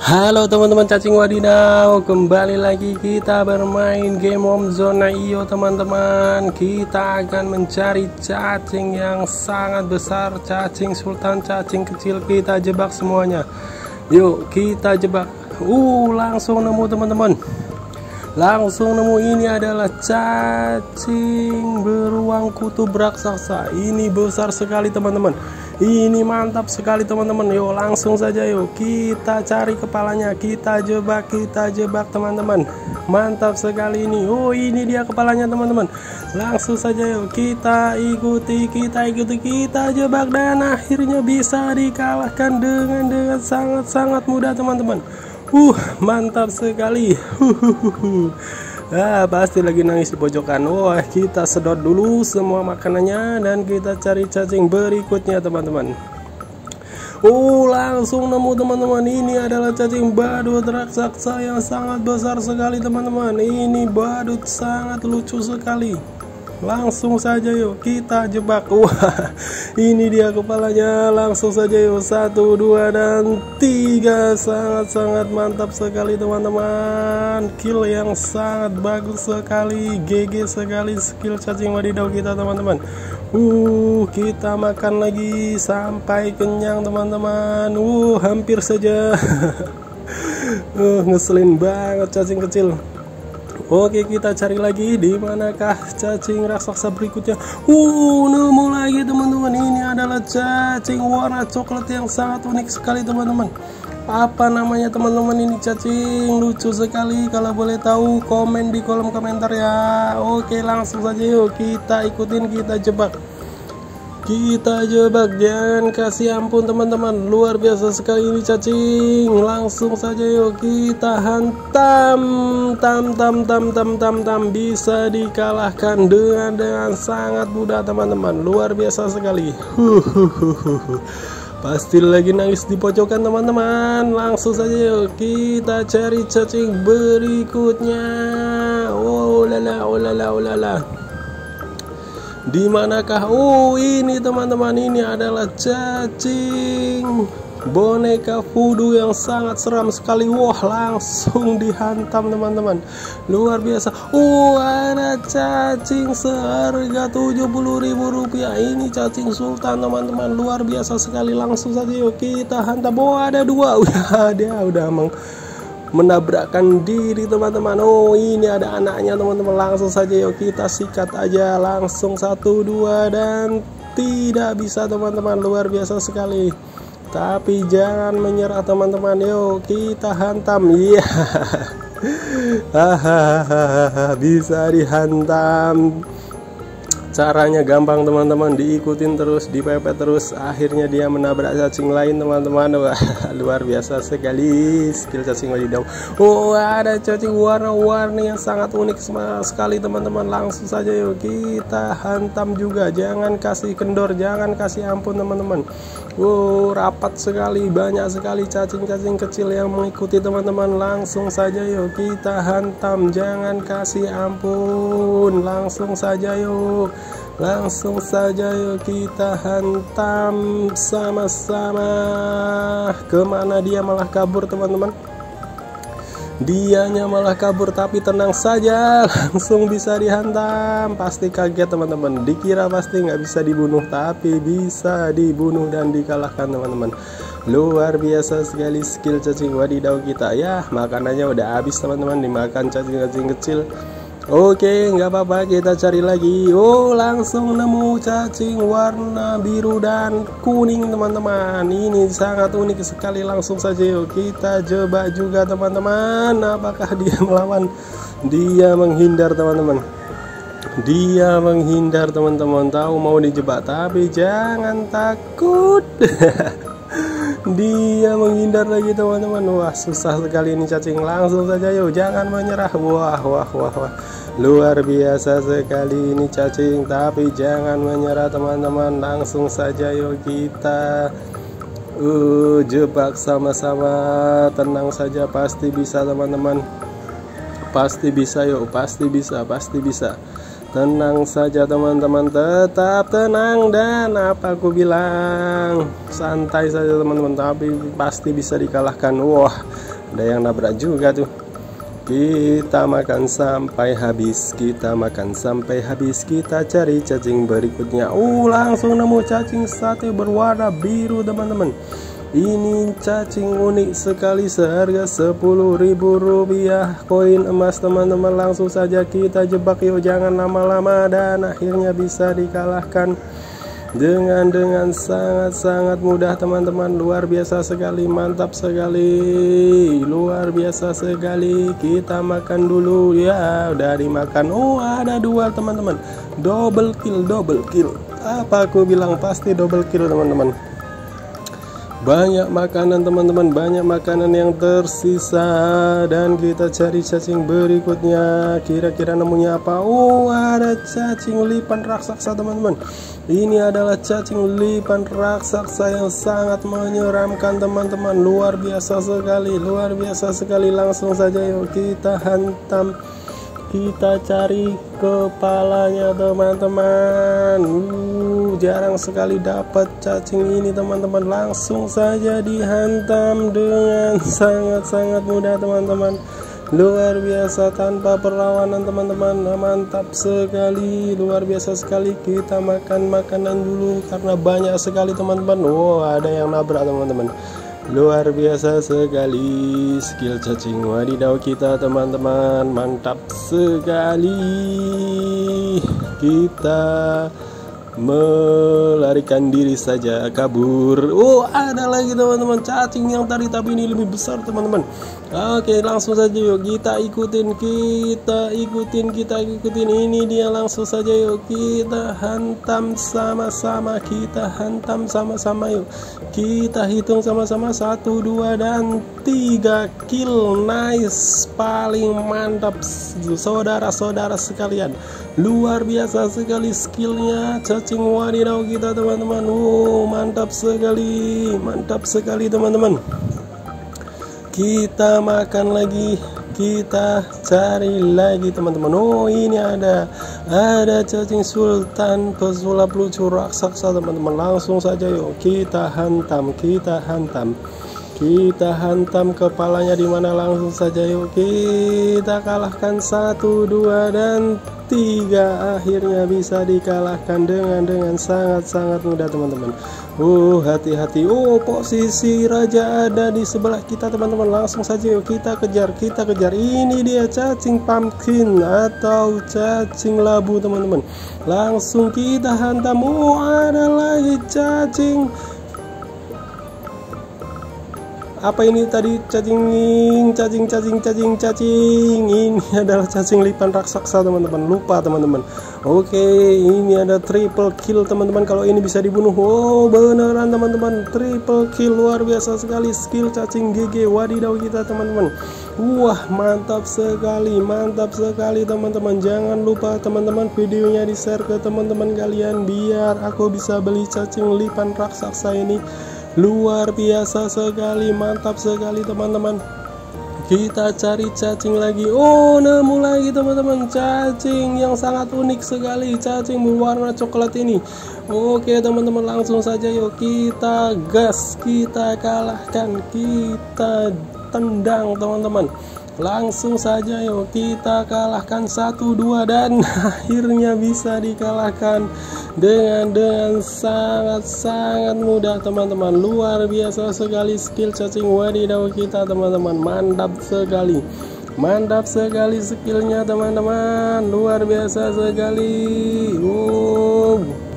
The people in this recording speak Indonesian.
Halo teman-teman cacing wadidaw, kembali lagi kita bermain game Home Zone IO teman-teman. Kita akan mencari cacing yang sangat besar, cacing sultan, cacing kecil. Kita jebak semuanya. Yuk kita jebak. Langsung nemu teman-teman. Langsung nemu, ini adalah cacing beruang kutub raksasa. Ini besar sekali teman-teman. Ini mantap sekali teman-teman. Yuk langsung saja yuk kita cari kepalanya, kita jebak teman-teman. Mantap sekali ini. Ini dia kepalanya teman-teman. Langsung saja yuk kita ikuti, kita jebak dan akhirnya bisa dikalahkan dengan sangat mudah teman-teman. Mantap sekali. Pasti lagi nangis di pojokan. Kita sedot dulu semua makanannya dan kita cari cacing berikutnya teman-teman. Langsung nemu teman-teman. Ini adalah cacing badut raksasa yang sangat besar sekali teman-teman. Ini badut sangat lucu sekali. Langsung saja yuk kita jebak. Ini dia kepalanya. Langsung saja yuk 1, 2 dan 3. Sangat mantap sekali teman-teman. Kill yang sangat bagus sekali. GG sekali skill cacing wadidaw kita teman-teman. Kita makan lagi sampai kenyang teman-teman. Hampir saja. Ngeselin banget cacing kecil. Oke, kita cari lagi di manakah cacing raksasa berikutnya. Nemu lagi teman-teman. Ini adalah cacing warna coklat yang sangat unik sekali teman-teman. Apa namanya teman-teman? Ini cacing lucu sekali. Kalau boleh tahu komen di kolom komentar ya. Oke, langsung saja yuk kita ikutin, kita jebak. Jangan kasih ampun teman-teman. Luar biasa sekali ini cacing. Langsung saja yuk kita hantam. Bisa dikalahkan dengan sangat mudah teman-teman. Luar biasa sekali. Pasti lagi nangis di pojokan teman-teman. Langsung saja yuk kita cari cacing berikutnya. Lala. Di manakah? Ini teman-teman, ini adalah cacing boneka voodoo yang sangat seram sekali. Langsung dihantam teman-teman. Luar biasa. Ada cacing seharga Rp70.000. Ini cacing sultan teman-teman. Luar biasa sekali. Langsung saja yuk kita hantam. Ada 2. Dia udah menabrakkan diri teman-teman. Ini ada anaknya teman-teman. Langsung saja yuk kita sikat aja. Langsung 1, 2 dan tidak bisa teman-teman. Luar biasa sekali. Tapi jangan menyerah teman-teman. Yuk kita hantam. Bisa dihantam. Caranya gampang teman-teman, diikutin terus, dipepet terus, akhirnya dia menabrak cacing lain teman-teman. Luar biasa sekali skill cacing wadidaw. Ada cacing warna-warni yang sangat unik sekali teman-teman. Langsung saja yuk kita hantam juga. Jangan kasih kendor, jangan kasih ampun teman-teman. Rapat sekali, banyak sekali cacing-cacing kecil yang mengikuti teman-teman. Langsung saja yuk kita hantam, jangan kasih ampun. Langsung saja yuk kita hantam sama-sama. Kemana dia malah kabur teman-teman? Dianya malah kabur, tapi tenang saja, langsung bisa dihantam. Pasti kaget teman-teman, dikira pasti nggak bisa dibunuh, tapi bisa dibunuh dan dikalahkan teman-teman. Luar biasa sekali skill cacing wadidaw kita. Makanannya udah habis teman-teman, dimakan cacing-cacing kecil. Oke, nggak apa-apa, kita cari lagi. Langsung nemu cacing warna biru dan kuning teman-teman. Ini sangat unik sekali. Langsung saja yuk kita jebak juga teman-teman. Apakah dia melawan? Dia menghindar teman-teman. Tahu mau dijebak, tapi jangan takut. Dia menghindar lagi teman-teman. Susah sekali ini cacing. Langsung saja yuk, jangan menyerah. Luar biasa sekali ini cacing, tapi jangan menyerah teman-teman. Langsung saja yuk kita jebak sama-sama. Tenang saja, pasti bisa teman-teman. Pasti bisa yuk, pasti bisa. Tenang saja teman-teman, tetap tenang, dan apa aku bilang, santai saja teman-teman, tapi pasti bisa dikalahkan. Ada yang nabrak juga tuh. Kita makan sampai habis, kita makan sampai habis, kita cari cacing berikutnya. Langsung nemu cacing sate berwarna biru teman-teman. Ini cacing unik sekali, seharga Rp10.000 koin emas teman-teman. Langsung saja kita jebak yuk, jangan lama-lama, dan akhirnya bisa dikalahkan dengan sangat-sangat mudah teman-teman. Luar biasa sekali, mantap sekali, luar biasa sekali. Kita makan dulu ya, udah dimakan. Ada dua teman-teman, double kill. Apa aku bilang, pasti double kill teman-teman. Banyak makanan teman-teman, banyak makanan yang tersisa, dan kita cari cacing berikutnya. Kira-kira nemunya apa? Ada cacing lipan raksasa teman-teman. Ini adalah cacing lipan raksasa yang sangat menyeramkan teman-teman. Luar biasa sekali, luar biasa sekali. Langsung saja yuk kita hantam, kita cari kepalanya teman-teman. Jarang sekali dapat cacing ini teman-teman. Langsung saja dihantam dengan sangat-sangat mudah teman-teman. Luar biasa, tanpa perlawanan teman-teman. Mantap sekali, luar biasa sekali. Kita makan makanan dulu karena banyak sekali teman-teman. Ada yang nabrak teman-teman. Luar biasa sekali skill cacing wadidaw kita teman-teman. Mantap sekali. Kita melarikan diri saja, kabur. Ada lagi teman-teman cacing yang tadi, tapi ini lebih besar teman-teman. Oke, langsung saja yuk kita ikutin. Ini dia, langsung saja yuk kita hantam sama-sama. Yuk kita hitung sama-sama, 1, 2, dan 3 kill. Nice, paling mantap saudara-saudara sekalian. Luar biasa sekali skillnya cacing wadidaw kita teman-teman. Mantap sekali teman-teman. Kita makan lagi, kita cari lagi teman-teman. Ini ada cacing sultan pesulap lucu raksasa teman-teman. Langsung saja yuk kita hantam. Kita hantam kepalanya di mana, langsung saja yuk kita kalahkan. 1, 2, dan 3. Akhirnya bisa dikalahkan dengan sangat-sangat mudah teman-teman. Hati-hati. Posisi raja ada di sebelah kita teman-teman. Langsung saja yuk kita kejar. Ini dia cacing pumpkin atau cacing labu teman-teman. Langsung kita hantam. Ada lagi cacing, apa ini tadi, cacing. Ini adalah cacing lipan raksasa teman-teman. Lupa teman-teman. Oke, ini ada triple kill teman-teman. Kalau ini bisa dibunuh. Beneran teman-teman, triple kill. Luar biasa sekali skill cacing GG wadidaw kita teman-teman. Mantap sekali teman-teman. Jangan lupa teman-teman videonya di share ke teman-teman kalian, biar aku bisa beli cacing lipan raksasa ini. Luar biasa sekali, mantap sekali teman-teman. Kita cari cacing lagi. Nemu lagi teman-teman, cacing yang sangat unik sekali, cacing berwarna coklat ini. Oke teman-teman, langsung saja yuk kita gas, kita kalahkan, kita tendang teman-teman. Langsung saja yuk kita kalahkan, 1, 2, dan akhirnya bisa dikalahkan dengan sangat-sangat mudah teman-teman. Luar biasa sekali skill cacing wadidaw kita teman-teman. Mantap sekali skillnya teman-teman. Luar biasa sekali.